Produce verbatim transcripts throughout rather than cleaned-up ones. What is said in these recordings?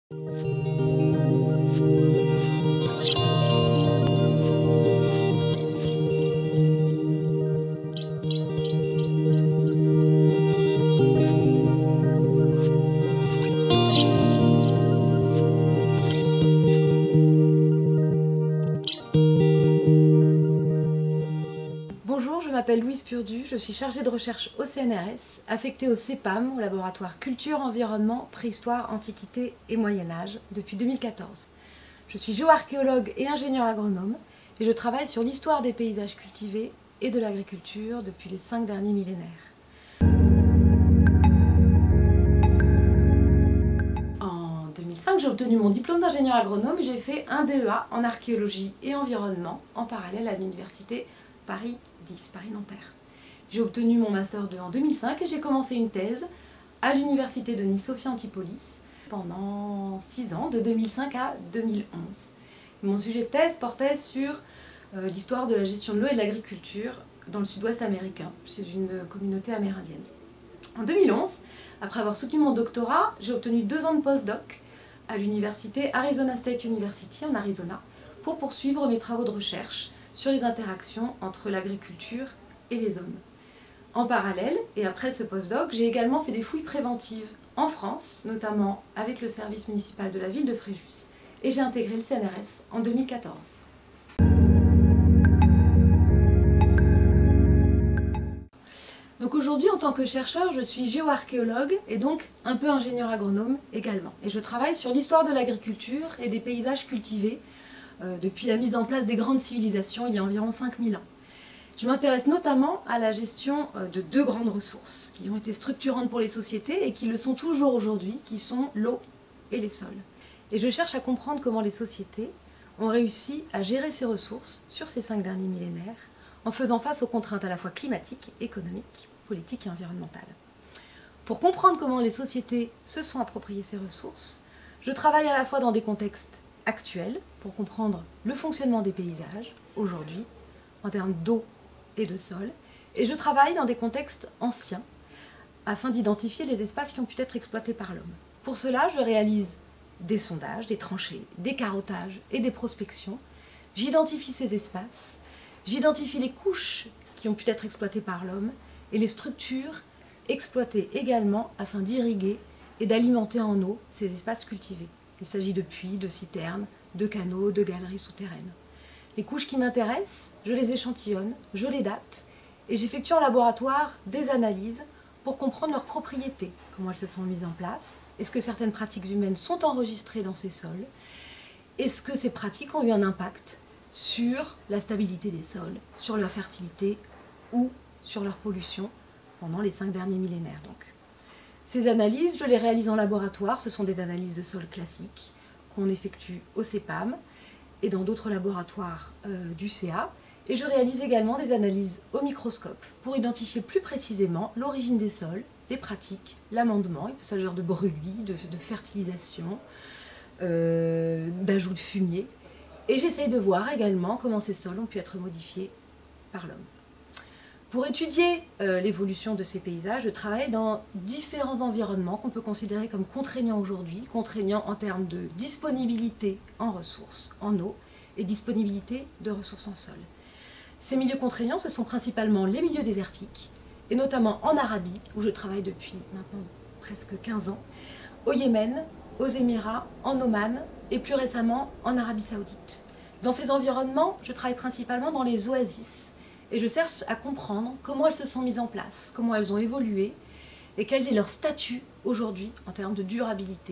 Bonjour, je m'appelle Louise Purdu, je suis chargée de recherche au C N R S, affectée au C E P A M, au laboratoire Culture, Environnement, Préhistoire, Antiquité et Moyen-Âge, depuis deux mille quatorze. Je suis géoarchéologue et ingénieur agronome, et je travaille sur l'histoire des paysages cultivés et de l'agriculture depuis les cinq derniers millénaires. En deux mille cinq, j'ai obtenu mon diplôme d'ingénieur agronome et j'ai fait un D E A en archéologie et environnement en parallèle à l'université Paris dix, Paris-Nanterre. J'ai obtenu mon master deux en deux mille cinq et j'ai commencé une thèse à l'université de Nice-Sophia Antipolis pendant six ans, de deux mille cinq à deux mille onze. Mon sujet de thèse portait sur euh, l'histoire de la gestion de l'eau et de l'agriculture dans le sud-ouest américain, chez une communauté amérindienne. En deux mille onze, après avoir soutenu mon doctorat, j'ai obtenu deux ans de postdoc à l'université Arizona State University en Arizona pour poursuivre mes travaux de recherche sur les interactions entre l'agriculture et les hommes. En parallèle, et après ce postdoc, j'ai également fait des fouilles préventives en France, notamment avec le service municipal de la ville de Fréjus, et j'ai intégré le C N R S en deux mille quatorze. Donc aujourd'hui, en tant que chercheur, je suis géoarchéologue et donc un peu ingénieur agronome également. Et je travaille sur l'histoire de l'agriculture et des paysages cultivés euh, depuis la mise en place des grandes civilisations il y a environ cinq mille ans. Je m'intéresse notamment à la gestion de deux grandes ressources qui ont été structurantes pour les sociétés et qui le sont toujours aujourd'hui, qui sont l'eau et les sols. Et je cherche à comprendre comment les sociétés ont réussi à gérer ces ressources sur ces cinq derniers millénaires en faisant face aux contraintes à la fois climatiques, économiques, politiques et environnementales. Pour comprendre comment les sociétés se sont appropriées ces ressources, je travaille à la fois dans des contextes actuels pour comprendre le fonctionnement des paysages aujourd'hui en termes d'eau et de sol, et je travaille dans des contextes anciens afin d'identifier les espaces qui ont pu être exploités par l'homme. Pour cela, je réalise des sondages, des tranchées, des carottages et des prospections. J'identifie ces espaces, j'identifie les couches qui ont pu être exploitées par l'homme et les structures exploitées également afin d'irriguer et d'alimenter en eau ces espaces cultivés. Il s'agit de puits, de citernes, de canaux, de galeries souterraines. Les couches qui m'intéressent, je les échantillonne, je les date et j'effectue en laboratoire des analyses pour comprendre leurs propriétés, comment elles se sont mises en place, est-ce que certaines pratiques humaines sont enregistrées dans ces sols, est-ce que ces pratiques ont eu un impact sur la stabilité des sols, sur leur fertilité ou sur leur pollution pendant les cinq derniers millénaires. Donc. Ces analyses, je les réalise en laboratoire, ce sont des analyses de sol classiques qu'on effectue au C E P A M et dans d'autres laboratoires euh, du C A, et je réalise également des analyses au microscope pour identifier plus précisément l'origine des sols, les pratiques, l'amendement, il peut s'agir de brûlis, de, de fertilisation, euh, d'ajout de fumier, et j'essaye de voir également comment ces sols ont pu être modifiés par l'homme. Pour étudier euh, l'évolution de ces paysages, je travaille dans différents environnements qu'on peut considérer comme contraignants aujourd'hui, contraignants en termes de disponibilité en ressources, en eau, et disponibilité de ressources en sol. Ces milieux contraignants, ce sont principalement les milieux désertiques, et notamment en Arabie, où je travaille depuis maintenant presque quinze ans, au Yémen, aux Émirats, en Oman, et plus récemment en Arabie Saoudite. Dans ces environnements, je travaille principalement dans les oasis, et je cherche à comprendre comment elles se sont mises en place, comment elles ont évolué, et quel est leur statut aujourd'hui en termes de durabilité.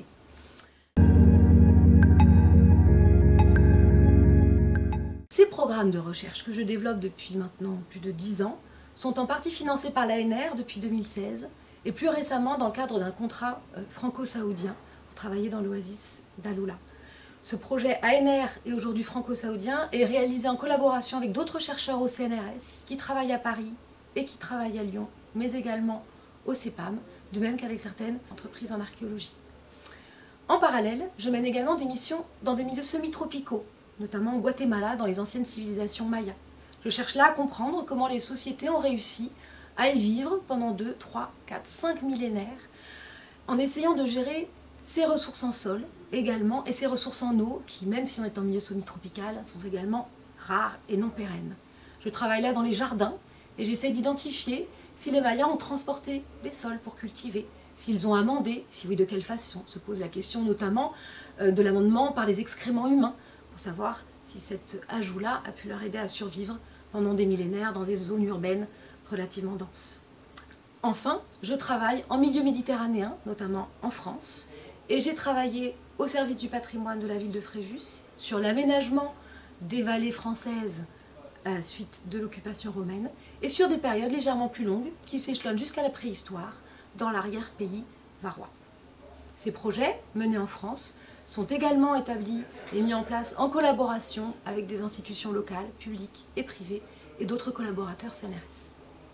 Ces programmes de recherche que je développe depuis maintenant plus de dix ans sont en partie financés par l'A N R depuis deux mille seize, et plus récemment dans le cadre d'un contrat franco-saoudien pour travailler dans l'oasis d'Aloula. Ce projet A N R et aujourd'hui franco-saoudien est réalisé en collaboration avec d'autres chercheurs au C N R S qui travaillent à Paris et qui travaillent à Lyon, mais également au C E P A M, de même qu'avec certaines entreprises en archéologie. En parallèle, je mène également des missions dans des milieux semi-tropicaux, notamment au Guatemala, dans les anciennes civilisations mayas. Je cherche là à comprendre comment les sociétés ont réussi à y vivre pendant deux, trois, quatre, cinq millénaires, en essayant de gérer ses ressources en sol également et ses ressources en eau qui, même si on est en milieu semi-tropical, sont également rares et non pérennes. Je travaille là dans les jardins et j'essaie d'identifier si les Mayas ont transporté des sols pour cultiver, s'ils ont amendé, si oui de quelle façon. Se pose la question notamment de l'amendement par les excréments humains pour savoir si cet ajout-là a pu leur aider à survivre pendant des millénaires dans des zones urbaines relativement denses. Enfin, je travaille en milieu méditerranéen, notamment en France, et j'ai travaillé au service du patrimoine de la ville de Fréjus sur l'aménagement des vallées françaises à la suite de l'occupation romaine et sur des périodes légèrement plus longues qui s'échelonnent jusqu'à la préhistoire dans l'arrière-pays varois. Ces projets, menés en France, sont également établis et mis en place en collaboration avec des institutions locales, publiques et privées et d'autres collaborateurs C N R S.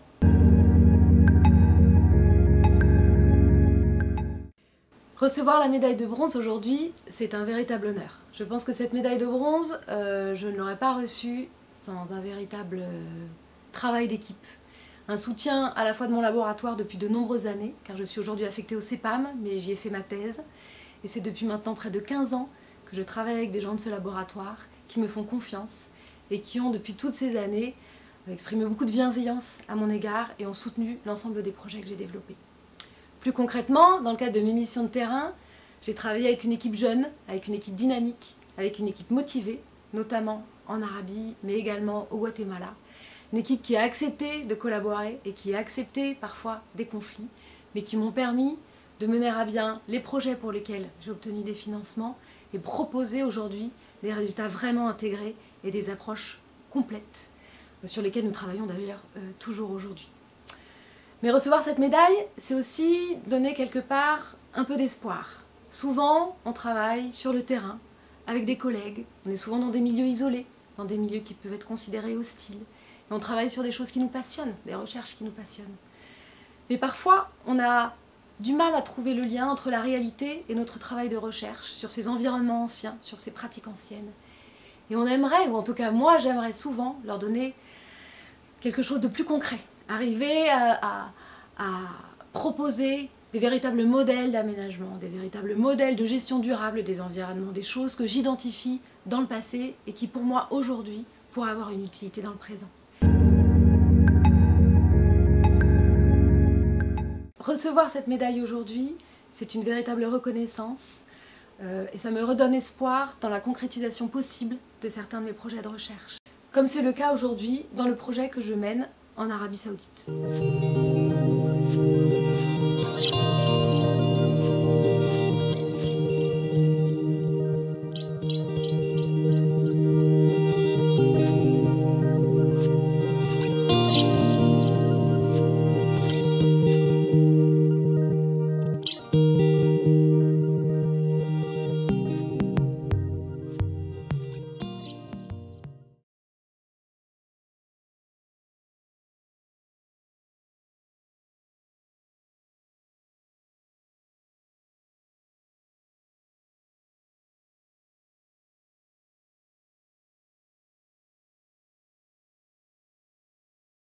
Recevoir la médaille de bronze aujourd'hui, c'est un véritable honneur. Je pense que cette médaille de bronze, euh, je ne l'aurais pas reçue sans un véritable euh, travail d'équipe. Un soutien à la fois de mon laboratoire depuis de nombreuses années, car je suis aujourd'hui affectée au CEPAM, mais j'y ai fait ma thèse. Et c'est depuis maintenant près de quinze ans que je travaille avec des gens de ce laboratoire qui me font confiance et qui ont depuis toutes ces années exprimé beaucoup de bienveillance à mon égard et ont soutenu l'ensemble des projets que j'ai développés. Plus concrètement, dans le cadre de mes missions de terrain, j'ai travaillé avec une équipe jeune, avec une équipe dynamique, avec une équipe motivée, notamment en Arabie, mais également au Guatemala. Une équipe qui a accepté de collaborer et qui a accepté parfois des conflits, mais qui m'ont permis de mener à bien les projets pour lesquels j'ai obtenu des financements et proposer aujourd'hui des résultats vraiment intégrés et des approches complètes, sur lesquelles nous travaillons d'ailleurs euh, toujours aujourd'hui. Mais recevoir cette médaille, c'est aussi donner quelque part un peu d'espoir. Souvent, on travaille sur le terrain, avec des collègues, on est souvent dans des milieux isolés, dans des milieux qui peuvent être considérés hostiles. Et on travaille sur des choses qui nous passionnent, des recherches qui nous passionnent. Mais parfois, on a du mal à trouver le lien entre la réalité et notre travail de recherche sur ces environnements anciens, sur ces pratiques anciennes. Et on aimerait, ou en tout cas moi j'aimerais souvent, leur donner quelque chose de plus concret. Arriver à, à, à proposer des véritables modèles d'aménagement, des véritables modèles de gestion durable des environnements, des choses que j'identifie dans le passé et qui pour moi aujourd'hui pourraient avoir une utilité dans le présent. Recevoir cette médaille aujourd'hui, c'est une véritable reconnaissance euh, et ça me redonne espoir dans la concrétisation possible de certains de mes projets de recherche. Comme c'est le cas aujourd'hui dans le projet que je mène en Arabie Saoudite.